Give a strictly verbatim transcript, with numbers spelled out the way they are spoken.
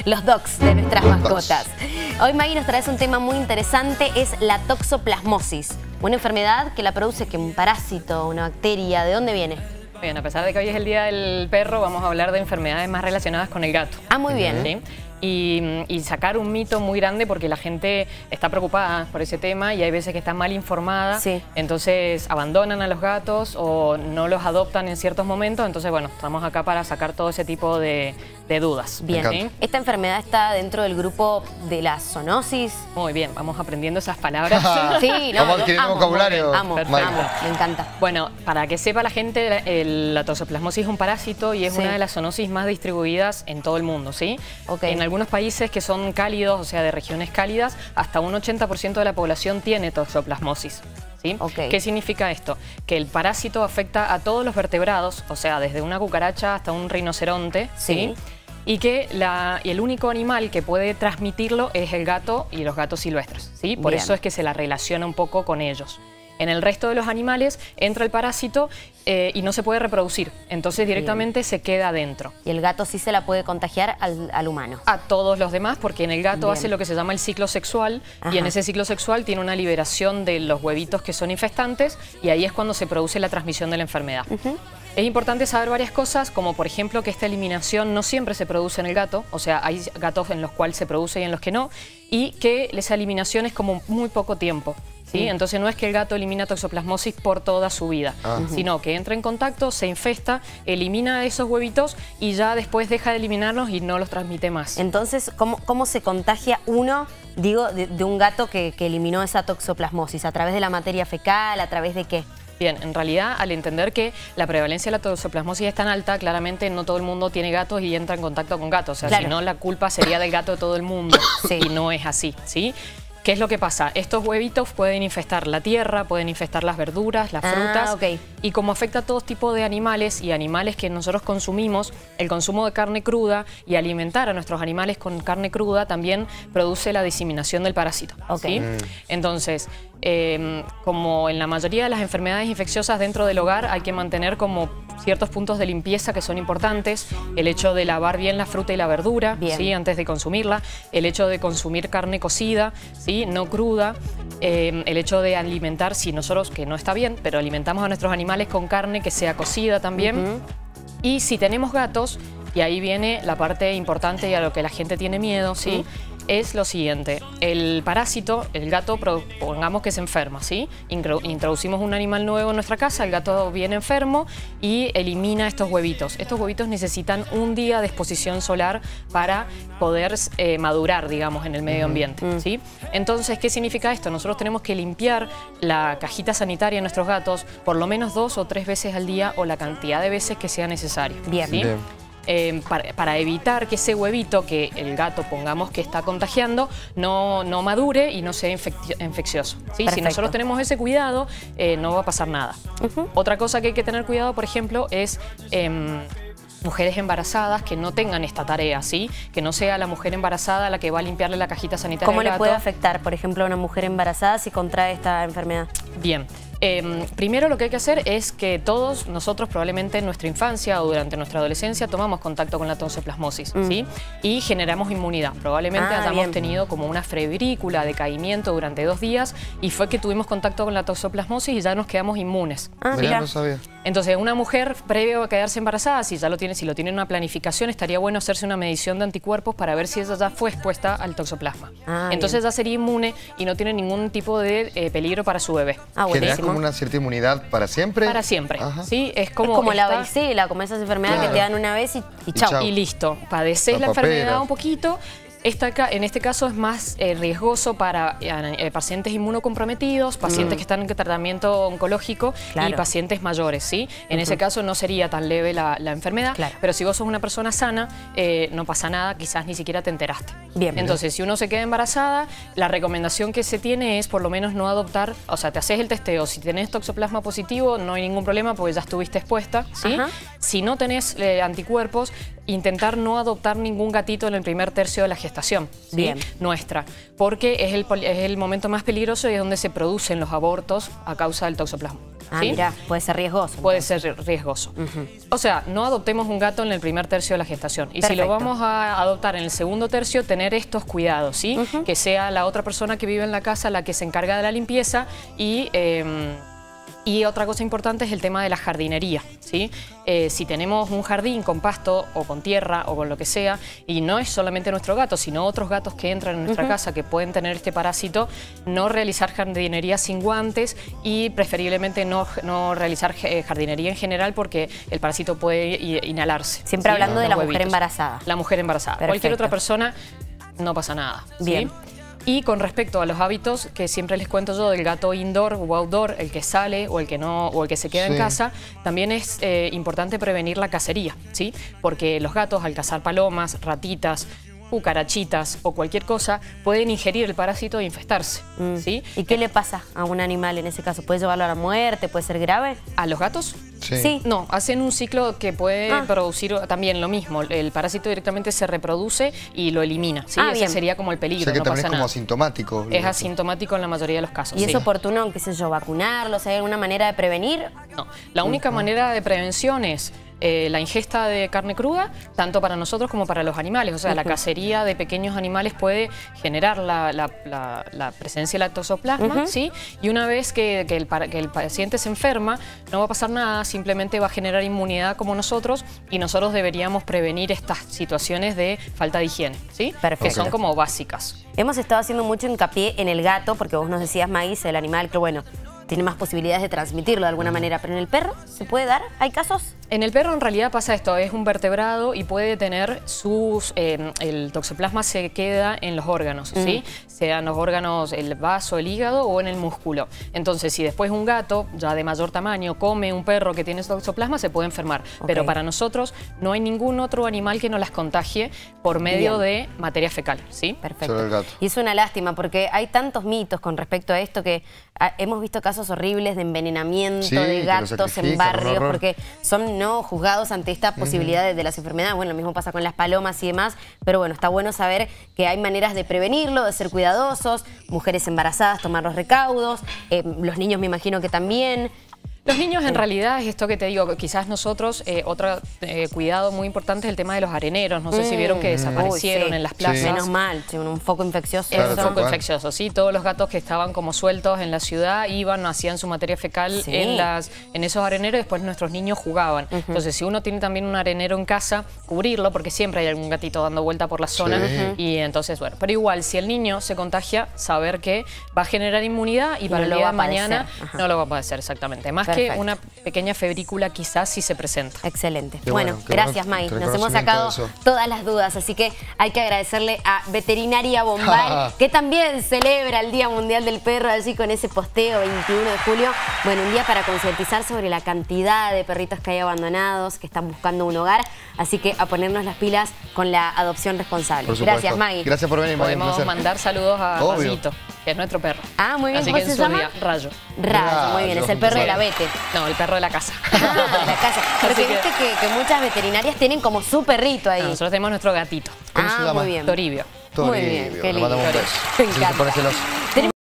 los dogs de nuestras mascotas. Hoy, Maggie, nos traes un tema muy interesante, es la toxoplasmosis. Una enfermedad que la produce que un parásito, una bacteria, ¿de dónde viene? Bien, a pesar de que hoy es el Día del Perro, vamos a hablar de enfermedades más relacionadas con el gato. Ah, muy bien. ¿Sí? Y, y sacar un mito muy grande porque la gente está preocupada por ese tema y hay veces que está mal informada, sí. Entonces abandonan a los gatos o no los adoptan en ciertos momentos. Entonces, bueno, estamos acá para sacar todo ese tipo de, de dudas. Bien, ¿sí? ¿Esta enfermedad está dentro del grupo de la zoonosis? Muy bien, vamos aprendiendo esas palabras. Sí, no, vamos adquiriendo vocabulario. Amo, amo, me encanta. Bueno, para que sepa la gente, el, la toxoplasmosis es un parásito y es sí. una de las zoonosis más distribuidas en todo el mundo, ¿sí? Okay. En algunos países que son cálidos, o sea, de regiones cálidas, hasta un ochenta por ciento de la población tiene toxoplasmosis. ¿Sí? Okay. ¿Qué significa esto? Que el parásito afecta a todos los vertebrados, o sea, desde una cucaracha hasta un rinoceronte, ¿sí? ¿sí? Y que la, y el único animal que puede transmitirlo es el gato y los gatos silvestres, ¿sí? Por Bien. eso es que se la relaciona un poco con ellos. En el resto de los animales entra el parásito eh, y no se puede reproducir, entonces directamente Bien. se queda adentro. Y el gato sí se la puede contagiar al, al humano. A todos los demás, porque en el gato Bien. hace lo que se llama el ciclo sexual. Ajá. Y en ese ciclo sexual tiene una liberación de los huevitos que son infestantes y ahí es cuando se produce la transmisión de la enfermedad. Uh-huh. Es importante saber varias cosas, como por ejemplo que esta eliminación no siempre se produce en el gato, o sea, hay gatos en los cuales se produce y en los que no, y que esa eliminación es como muy poco tiempo. ¿Sí? Sí. Entonces no es que el gato elimina toxoplasmosis por toda su vida, ah. sino que entra en contacto, se infesta, elimina esos huevitos y ya después deja de eliminarlos y no los transmite más. Entonces, ¿cómo, cómo se contagia uno, digo, de, de un gato que, que eliminó esa toxoplasmosis? ¿A través de la materia fecal? ¿A través de qué? Bien, en realidad, al entender que la prevalencia de la toxoplasmosis es tan alta, claramente no todo el mundo tiene gatos y entra en contacto con gatos. O sea, claro. si no, la culpa sería del gato de todo el mundo. Sí. Y no es así, ¿sí? ¿Qué es lo que pasa? Estos huevitos pueden infestar la tierra, pueden infestar las verduras, las frutas. Ah, okay. Y como afecta a todo tipo de animales y animales que nosotros consumimos, el consumo de carne cruda y alimentar a nuestros animales con carne cruda también produce la diseminación del parásito. Okay. ¿sí? Mm. Entonces, eh, como en la mayoría de las enfermedades infecciosas dentro del hogar, hay que mantener como ciertos puntos de limpieza que son importantes. El hecho de lavar bien la fruta y la verdura, ¿sí? antes de consumirla. El hecho de consumir carne cocida, ¿sí? no cruda. Eh, el hecho de alimentar, si nosotros, que no está bien, pero alimentamos a nuestros animales con carne que sea cocida también. Uh-huh. Y si tenemos gatos, y ahí viene la parte importante y a lo que la gente tiene miedo, ¿sí? Uh-huh. Es lo siguiente, el parásito, el gato, pongamos que se enferma, ¿sí? Introducimos un animal nuevo en nuestra casa, el gato viene enfermo y elimina estos huevitos. Estos huevitos necesitan un día de exposición solar para poder eh, madurar, digamos, en el medio ambiente, uh-huh. ¿sí? Entonces, ¿qué significa esto? Nosotros tenemos que limpiar la cajita sanitaria de nuestros gatos por lo menos dos o tres veces al día o la cantidad de veces que sea necesario. Bien. ¿sí? Bien. Eh, para, para evitar que ese huevito que el gato, pongamos que está contagiando, no, no madure y no sea infeccioso. ¿sí? Si nosotros tenemos ese cuidado, eh, no va a pasar nada. Uh-huh. Otra cosa que hay que tener cuidado, por ejemplo, es eh, mujeres embarazadas que no tengan esta tarea, ¿sí? Que no sea la mujer embarazada la que va a limpiarle la cajita sanitaria ¿Cómo al le gato. puede afectar, por ejemplo, a una mujer embarazada si contrae esta enfermedad? Bien. Eh, primero lo que hay que hacer es que todos nosotros probablemente en nuestra infancia o durante nuestra adolescencia tomamos contacto con la toxoplasmosis, mm. ¿sí? Y generamos inmunidad. Probablemente ah, hayamos bien. tenido como una febrícula, decaimiento durante dos días y fue que tuvimos contacto con la toxoplasmosis y ya nos quedamos inmunes. Ah, ¿sí? mira. No sabía. Entonces, una mujer previo a quedarse embarazada, si ya lo tiene, si lo tiene en una planificación, estaría bueno hacerse una medición de anticuerpos para ver si ella ya fue expuesta al toxoplasma. Ah, Entonces bien. ya sería inmune y no tiene ningún tipo de eh, peligro para su bebé. Ah, buenísimo. Como una cierta inmunidad para siempre. Para siempre. Ajá. ¿sí? Es como, es como esta... la varicela, como esas enfermedades claro. que te dan una vez y, y, y chau. chau. Y listo. Padeces la, la enfermedad un poquito. Esta, en este caso es más eh, riesgoso para eh, pacientes inmunocomprometidos, pacientes mm. que están en tratamiento oncológico claro. y pacientes mayores, ¿sí? En uh-huh. ese caso no sería tan leve la, la enfermedad, claro. pero si vos sos una persona sana, eh, no pasa nada, quizás ni siquiera te enteraste. Bien. Entonces, si uno se queda embarazada, la recomendación que se tiene es por lo menos no adoptar, o sea, te haces el testeo, si tenés toxoplasma positivo no hay ningún problema porque ya estuviste expuesta, ¿sí? Ajá. Si no tenés eh, anticuerpos, intentar no adoptar ningún gatito en el primer tercio de la gestación, ¿sí? Bien. Nuestra, porque es el, es el momento más peligroso y es donde se producen los abortos a causa del toxoplasma. Ah, ¿sí? mira, puede ser riesgoso. Puede entonces. ser riesgoso. Uh-huh. O sea, no adoptemos un gato en el primer tercio de la gestación. Y Perfecto. si lo vamos a adoptar en el segundo tercio, tener estos cuidados, ¿sí? Uh-huh. Que sea la otra persona que vive en la casa la que se encarga de la limpieza y... Eh, Y otra cosa importante es el tema de la jardinería, ¿sí? Eh, si tenemos un jardín con pasto o con tierra o con lo que sea, y no es solamente nuestro gato, sino otros gatos que entran en nuestra uh-huh. casa que pueden tener este parásito, no realizar jardinería sin guantes y preferiblemente no, no realizar jardinería en general porque el parásito puede inhalarse. Siempre ¿sí? hablando de la huevitos. mujer embarazada. La mujer embarazada. Perfecto. Cualquier otra persona no pasa nada. Bien. ¿sí? Y con respecto a los hábitos que siempre les cuento yo del gato indoor o outdoor, el que sale o el que no o el que se queda sí. en casa, también es eh, importante prevenir la cacería, ¿sí? Porque los gatos al cazar palomas, ratitas, cucarachitas o cualquier cosa pueden ingerir el parásito e infestarse, mm. ¿sí? ¿Y qué le pasa a un animal en ese caso? ¿Puede llevarlo a la muerte? ¿Puede ser grave? ¿A los gatos? Sí. sí. No, hacen un ciclo que puede ah. producir también lo mismo. El parásito directamente se reproduce y lo elimina, ¿sí? Ah, Ese bien. sería como el peligro, o sea que no también pasa es como nada. asintomático. Es asintomático en la mayoría de los casos. ¿Y es sí. oportuno, qué sé yo, vacunarlos? ¿Hay alguna manera de prevenir? No, la única uh-huh. manera de prevención es eh, la ingesta de carne cruda, tanto para nosotros como para los animales. O sea, uh-huh. la cacería de pequeños animales puede generar la, la, la, la presencia del toxoplasma, uh-huh. ¿sí? Y una vez que, que, el, que el paciente se enferma, no va a pasar nada, simplemente va a generar inmunidad como nosotros y nosotros deberíamos prevenir estas situaciones de falta de higiene, ¿sí? Perfecto. Que son como básicas. Hemos estado haciendo mucho hincapié en el gato, porque vos nos decías, Maíz, el animal que, bueno, tiene más posibilidades de transmitirlo de alguna manera, pero en el perro, ¿se puede dar? ¿Hay casos? En el perro en realidad pasa esto, es un vertebrado y puede tener sus... Eh, el toxoplasma se queda en los órganos, mm. ¿sí? Sean los órganos, el vaso, el hígado o en el músculo. Entonces, si después un gato, ya de mayor tamaño, come un perro que tiene toxoplasma, se puede enfermar. Okay. Pero para nosotros no hay ningún otro animal que nos las contagie por medio Bien. de materia fecal, ¿sí? Perfecto. Solo el gato. Y es una lástima porque hay tantos mitos con respecto a esto que a, hemos visto casos horribles de envenenamiento sí, de gatos en barrios horror. porque son no juzgados ante esta posibilidad uh-huh. de, de las enfermedades. Bueno, lo mismo pasa con las palomas y demás, pero bueno, está bueno saber que hay maneras de prevenirlo, de ser cuidadosos, mujeres embarazadas, tomar los recaudos, eh, los niños me imagino que también. Los niños en realidad es esto que te digo, quizás nosotros, eh, otro eh, cuidado muy importante es el tema de los areneros. No sé mm. si vieron que desaparecieron Uy, sí. en las plazas. Sí. Menos mal, un foco infeccioso. Es un foco infeccioso, sí. Todos los gatos que estaban como sueltos en la ciudad iban, hacían su materia fecal sí. en, las, en esos areneros y después nuestros niños jugaban. Uh-huh. Entonces, si uno tiene también un arenero en casa, cubrirlo, porque siempre hay algún gatito dando vuelta por la zona. Sí. Uh-huh. Y entonces, bueno, pero igual, si el niño se contagia, saber que va a generar inmunidad y, y para no el día de mañana no lo va a padecer exactamente. Más Perfecto. que una pequeña febrícula quizás sí se presenta. Excelente. Qué bueno, bueno gracias bueno, May. Nos hemos sacado todas las dudas, así que hay que agradecerle a Veterinaria Bombal, que también celebra el Día Mundial del Perro allí con ese posteo veintiuno de julio. Bueno, un día para concientizar sobre la cantidad de perritos que hay abandonados, que están buscando un hogar, así que a ponernos las pilas con la adopción responsable. Gracias, May. Gracias por venir, May. Podemos mandar saludos a Rayito, que es nuestro perro. Ah, muy bien. Así ¿Cómo que se en llama? Día, Rayo. Rayo, muy bien. Es el perro sí. de la Vete. No, el perro de la casa. Ah, de la casa. Porque que... viste que, que muchas veterinarias tienen como su perrito ahí. No, nosotros tenemos nuestro gatito. Ah, muy bien. Toribio. Toribio. Muy bien, qué lindo. Le mandamos un beso. Me encanta. Sí,